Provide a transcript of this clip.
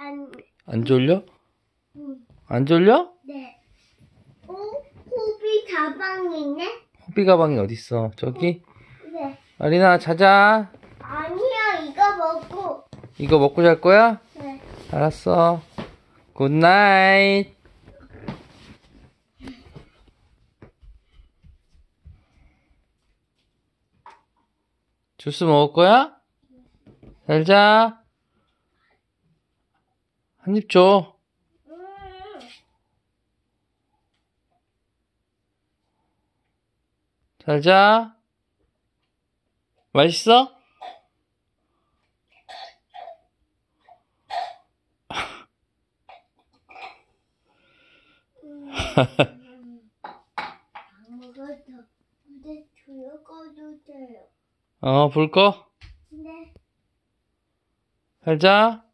안 졸려? 응. 안 졸려? 네. 호비 가방이네? 호비 가방이 어딨어? 저기? 네. 아리나 자자. 아니야, 이거 먹고. 이거 먹고 잘 거야? 네. 알았어. 굿나잇. 주스 먹을 거야? 잘 자. 한 입 줘. 잘 자. 맛있어? 아무것도 근데 불 꺼주세요. 불 꺼? 네. 잘 자.